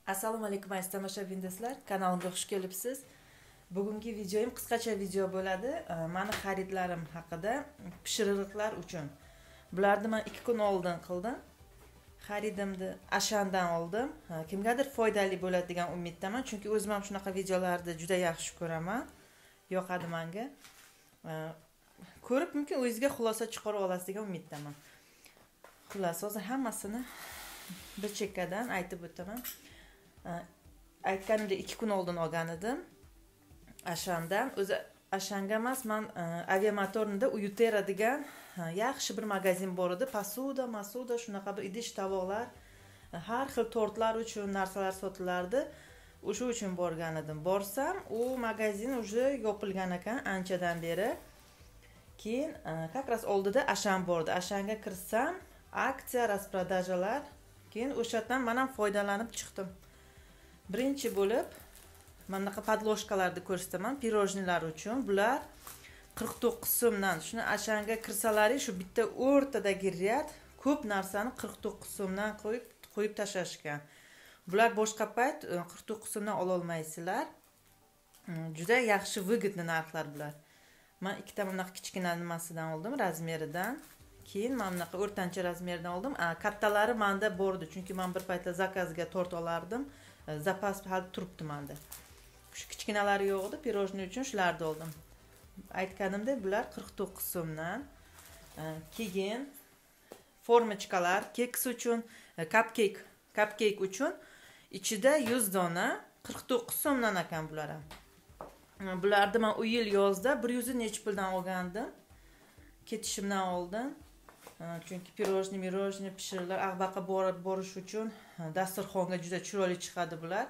Assalomu alaykum aziz tomoshabinlar, kanalimga xush kelibsiz. Bugungi videoyim qisqacha video bo'ladi. Meni xaridlarim haqida, pishiriqlar uchun. Bularni men 2 kun oldin qildim. Xaridimni Ashandan oldim. Kimgadir foydali bo'ladi degan umiddaman, chunki o'zim ham shunaqa videolarni juda yaxshi ko'raman. Yoqadi menga. Ko'rib mumkin o'zingizga xulosa chiqarib olasiz degan umiddaman. Xullas, hozir hammasini bir chekkadan aytib o'taman. Aytganimdek 2 kun oldin olgan edim Ashandan. O'zi Ashanga emas, men Aviamotornida Uyutera degan yaxshi bir magazin bor edi. Masuda shunaqa bir idish tovoqlar, har xil tortlar uchun narsalar sotilardi. O'sha uchun borgan edim. Borsam, u magazin уже yopilgan ekan anchadan beri. Keyin как раз oldida Ashan bordi. Ashanga kirsam, aksiya, rasprodajalar. Keyin o'shadan men ham foydalanib chiqdim. Birinchi bo'lib mana bunaqa podloshkalarni ko'rsataman, pirojnilar uchun. Bular 49 so'mdan. Shuni Ashanga kirsalaring, shu bitta o'rtadagi rad ko'p narsani 49 so'mdan qo'yib tashashgan. Bular boshqa payt 49 so'mdan ola olmaysizlar. Juda yaxshi выгодный narxlar bular. Men ikkita bunaqa kichkina nimasidan oldim, razmeridan. Keyin men bunaqa o'rtancha razmerdan oldim. Kattalari menda bor edi, chunki men bir paytda zakazga tort olardim. Zapas hal turibdi menda. Shu kichkinalari yo'q edi, pirojniy uchun shularni oldim. Aytganimdek, bular 49 so'mdan. Keyin formachkalar, keks uchun, cupcake uchun ichida 100 dona 49 so'mdan ekan bular ham. Bularni men u yil yozda 100 necha puldan olgandim. Ketishimdan oldin. Chunki pirojniy pishiriqlar ag'baqa borish uchun dasturxonga juda chiroyli chiqadi bular.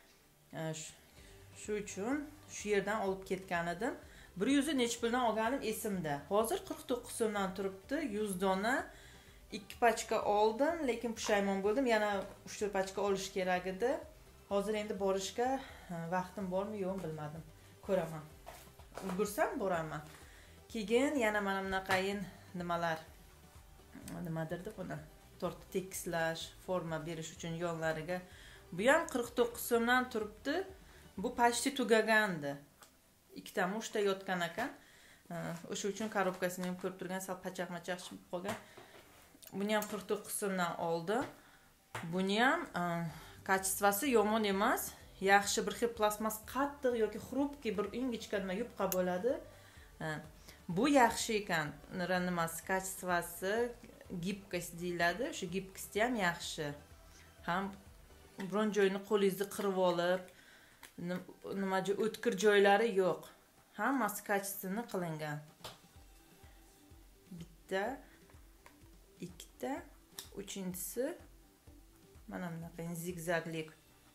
Shu uchun shu yerdan olib ketgan edim. 100 necha puldan olganim esimda. Hozir 49 so'mdan turibdi. 100 dona 2 pachka oldim, lekin pushaymon bo'ldim. Yana 3-4 pachka olish kerak edi. Hozir endi borishga vaqtim bormi, yo'qmi bilmadim. Ko'raman. Ulgursam boraman. Keyin yana mana bunaqayin nimalar nimadirdi buni? Tort tekislash, forma berish uchun yonlariga. Bu ham 49 so'mdan turibdi. Bu почти tugagandi. Ikkita mushta yotgan ekan. O'sha uchun korobkasini ham ko'rib turgan, sal pachaq-machaq chiqib qolgan. Buni ham 49 so'mdan oldim. Buni ham kачествоsi yomon emas. Yaxshi bir xil plasmas qattiq yoki xrupki bir ingichka nima yupqa bo'ladi. Bu yaxshi ekan. Nimasi kачествоsi, gibkost deyiladi. Shu gibkosti ham yaxshi. Ham biron joyini qo'lingizni qirib olib, nimaga o'tkir joylari yo'q. Hammasi kачественно qilingan. Bitta, ikkita, uchinchisi mana bunaqa zigzaglik.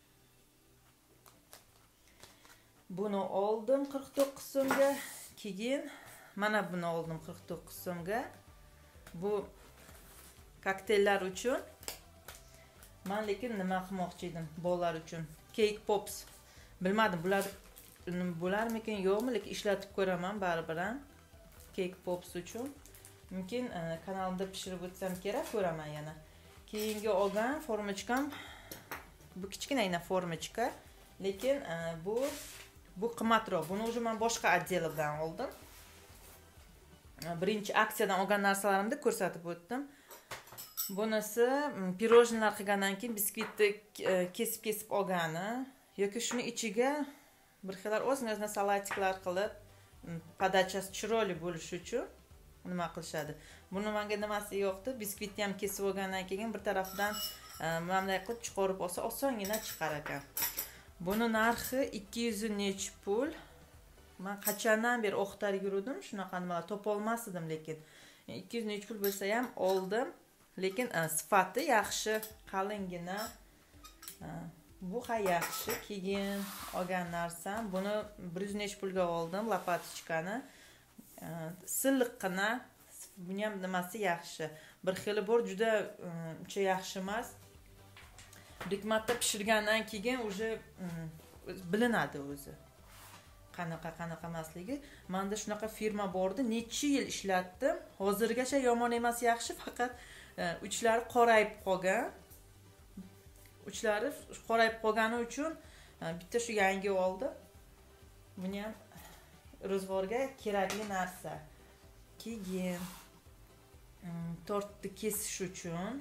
Buni oldim 49 so'mga. Keyin mana buni oldim 49 so'mga. Bu kokteyllar uchun. Men lekin nima qilmoqchi edim bolalar uchun? Cake pops. Bilmadim bularmikin yo'qmi, lekin ishlatib ko'raman baribir ham. Cake pops uchun. Mumkin kanalimda pishirib o'tsam kerak, ko'raman yana. Keyingi olgan formachkam bu kichkinagina formachka, lekin bu qimmatroq. Buni o'zi men boshqa отделdan oldim. Birinchi aksiyadan olgan narsalarimni ko'rsatib o'tdim. Bunisi pirojnilar qilgandan keyin biskvitni kesib olgani yoki shuni ichiga bir xillar o'zini salatiklar qilib podachasi chiroyli bo'lishi uchun nima qilishadi. Buni menga nimasi yo'qdi. Biskvitni ham kesib olgandan keyin bir tarafdan bunday qilib chiqarib olsa osongina chiqar ekan. Buni narxi 200 nech pul. Men qachondan beri o'qtar yurdim, shunaqa nimalar topa olmasdim, lekin 200 nech pul bo'lsa ham oldim. Lekin sifati yaxshi, qalingina. Bu ham yaxshi. Keyin olgan narsam, buni 100 nech pulga oldim, lopatichkani. Silliqqina. Buni ham nimasi yaxshi. Bir xili bor, juda uncha yaxshi emas. Bikmatda pishirgandan keyin уже bilinadi o'zi. Qanaqa emasligi. Menda shunaqa firma bor edi, necha yil ishlatdim. Hozirgacha yomon emas, yaxshi, faqat uchlari qorayib qolgan. uchlari qorayib qolgani uchun bitta shu yangi oldi. Buni ham ro'zg'orga kerakli narsa. Keyin tortni kesish uchun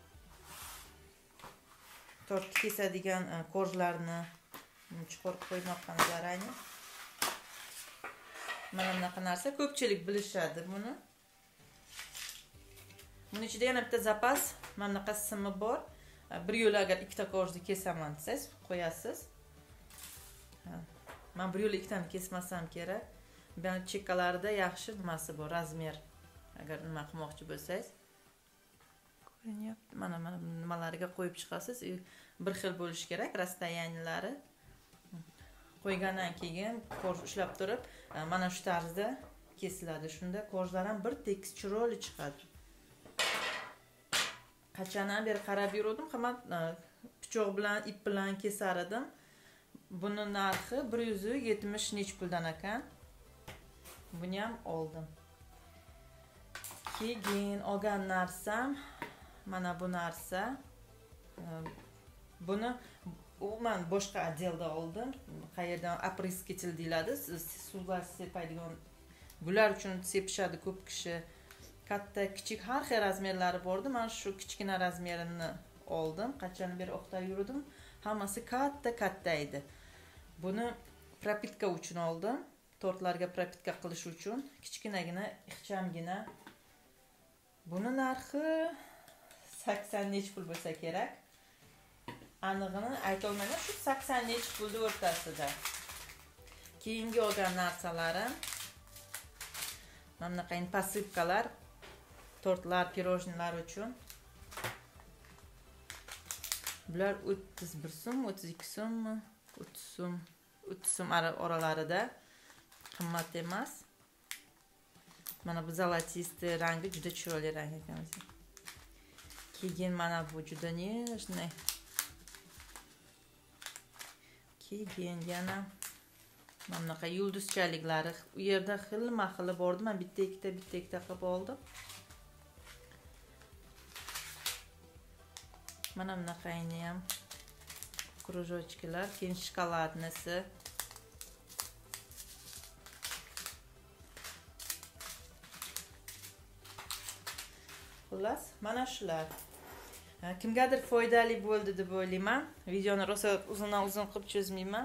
tortni kesadigan korjlarni chiqarib qo'ymoqman zarangni. Mana bunaqa narsa ko'pchilik bilishadi buni. Buning ichida yana bitta zapas, mana bunaqa simi bor. Bir yo'l agar ikkita korjni kesaman desangiz, qo'yasiz. Men bir yo'l ikkitani kesmasam kerak. Ben chekkalarida yaxshi nimasi bor, razmer. Agar nima qilmoqchi bo'lsangiz, ko'rinyapti. Mana nimalariga qo'yib chiqasiz. Bir xil bo'lishi kerak, rastoyanilari. Qo'ygandan keyin korj ushlab turib, mana shu tarzda kesiladi. Shunda korjlar ham bir tekis chiroyli chiqadi. Qachondan beri qarab yurdim, hamma pichoq bilan, ip bilan kesar edim. Buni narxi 170 nech puldan ekan. Buni ham oldim. Keyin olgan narsam mana bu narsa. Buni men boshqa отделda oldim. Qayerdan apris ketil deyiladi. Suvlar sepadigan bular uchun sepishadi ko'p kishi. Katta, kichik har xil razmerlari bor edi. Men shu kichkina razmerini oldim. Qachon beri o'qtab yurdim. Hammasi katta edi. Buni propitka uchun oldim. Tortlarga propitka qilish uchun kichkinagina, ixchamgina. Buni narxi 80 nech pul bo'lsa kerak. Aniqini ayta olmayman, shu 80 nech pulning o'rtasida. Keyingi olgan narsalarim mana bunaqa posipkalar, tortlar, pirojnilar uchun. Bular 31 so'm, 32 so'mmi? 30 so'm. 30 so'm oralarida. Qimmat emas. Mana bu zolotiste rangi juda chiroyli rang ekan. Keyin mana bu juda nejniy. Keyin yana mana bunaqa yulduzchaliklari. U yerda xilma-xili bor edi. Men bitta ikkita qilib oldim. Mana bunaqayni ham krujочкалар, keyin shokoladnisi. Xullas, mana shular. Kimgadir foydali bo'ldi deb o'ylayman. Videoni rosa uzun qilib cho'zmayman.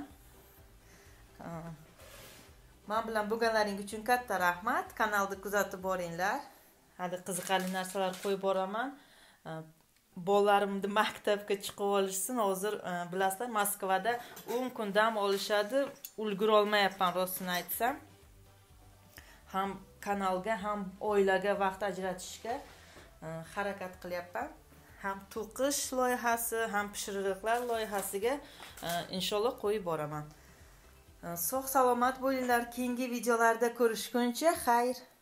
Men bilan bo'lganlaring uchun katta rahmat. Kanalni kuzatib boringlar. Hali qiziqarli narsalar qo'yib boraman. Bolalarimni maktabga chiqib olishsin. Hozir bilasizlar, Moskvada 10 kun dam olishadi. Ulgura olmayapman rostini aytsam. Ham kanalga, ham oilaga vaqt ajratishga harakat qilyapman. Ham to'qish loyihasi, ham pishiriqlar loyihasiga inshaalloh qo'yib boraman. Sog' salomat bo'linglar. Keyingi videolarda ko'rishguncha xayr.